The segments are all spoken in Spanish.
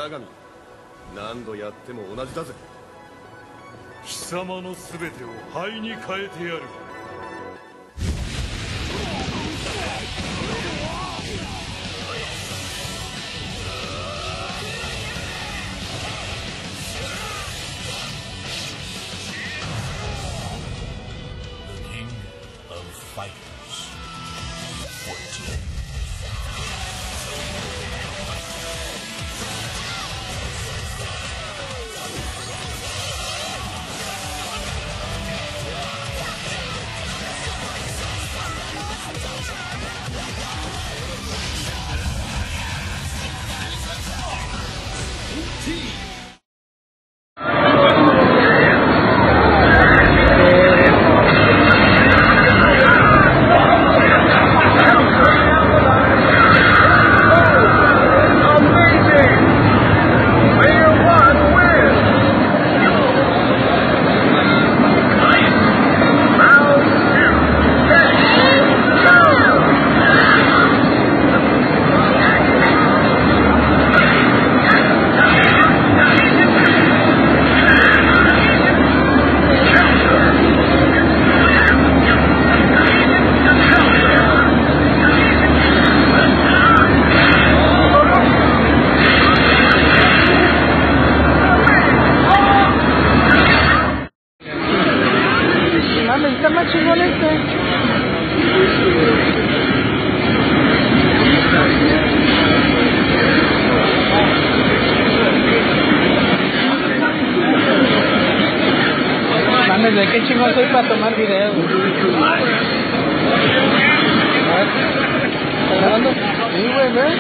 だが何度やっても同じだぜ。 貴様の全てを灰に変えてやる。 Está más chingón Mames, ¿de qué chingón soy para tomar video? ¿Estás grabando? Sí, güey, ¿ves?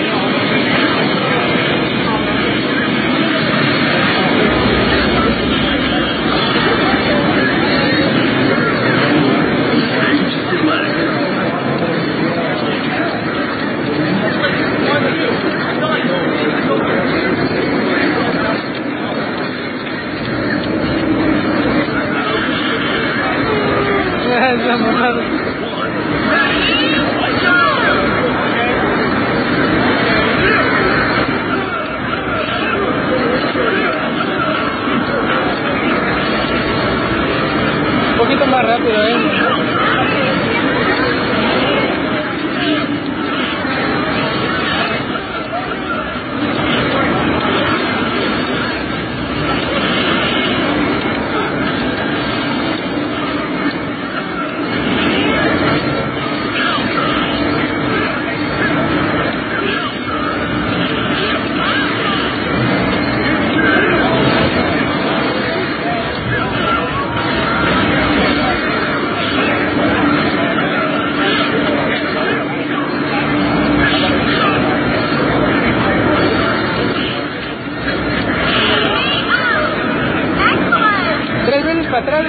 Un poquito más rápido, para atrás,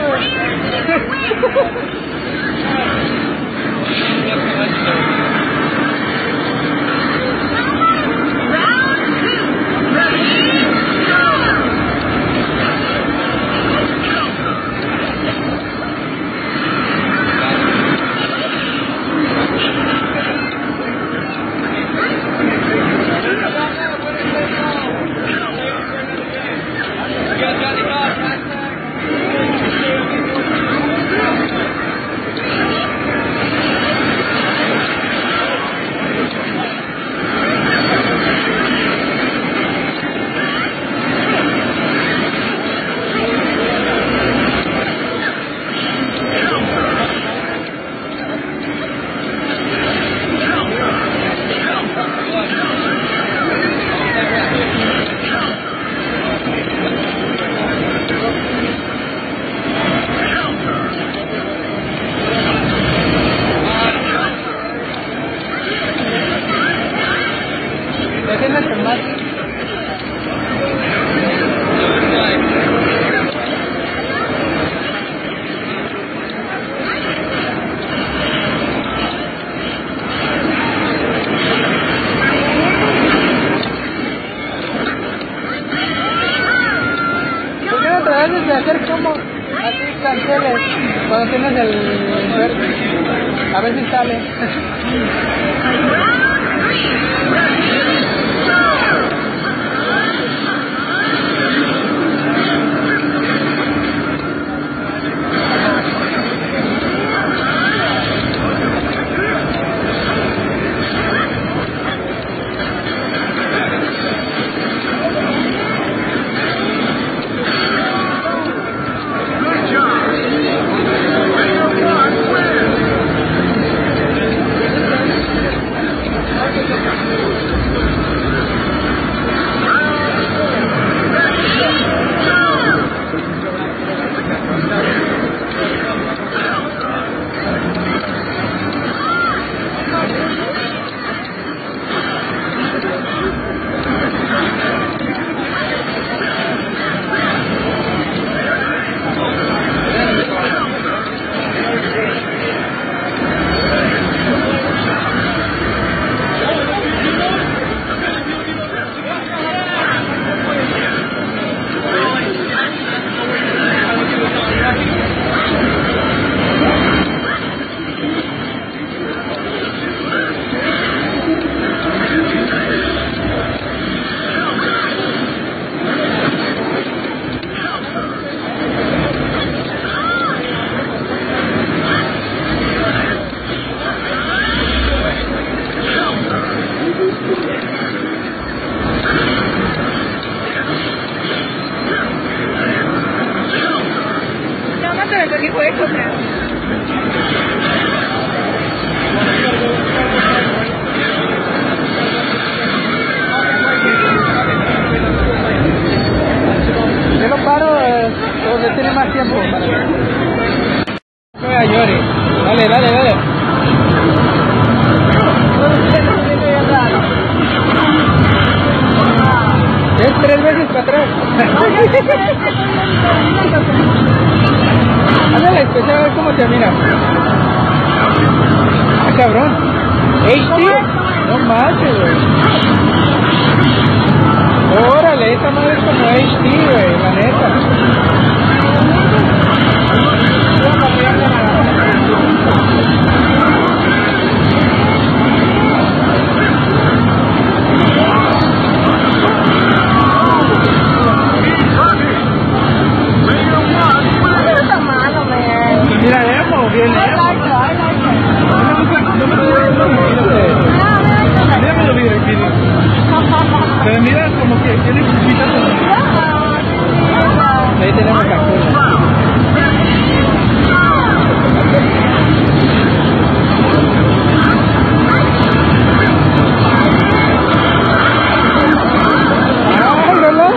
debes de hacer como así canceles cuando tienes el verde, a ver si sale. tiempo para que no me llore. Dale, dale, dale. Es 3 veces para atrás. Hazle la especial a ver cómo termina. Ah, cabrón. HD. No manches, güey. Órale, esta madre es como HD, güey, la neta. Mira, vemos bien, pero mira como que tiene chiquitas. Ahí tenemos captura. Ay, ¿verdad?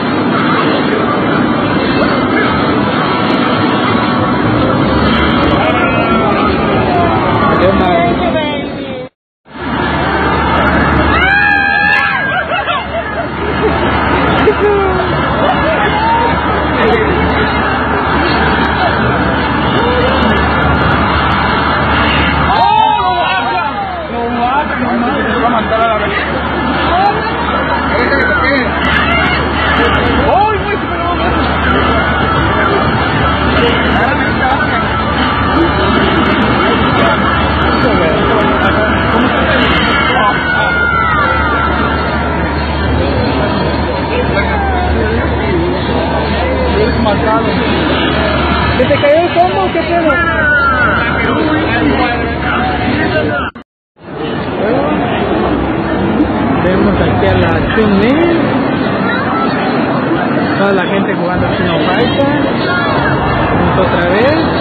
Qué mal. ¿Se te cayó el combo? ¿Qué pedo? Vemos aquí a la Chun-Li. Toda la gente jugando Chino Fighter. Vamos otra vez.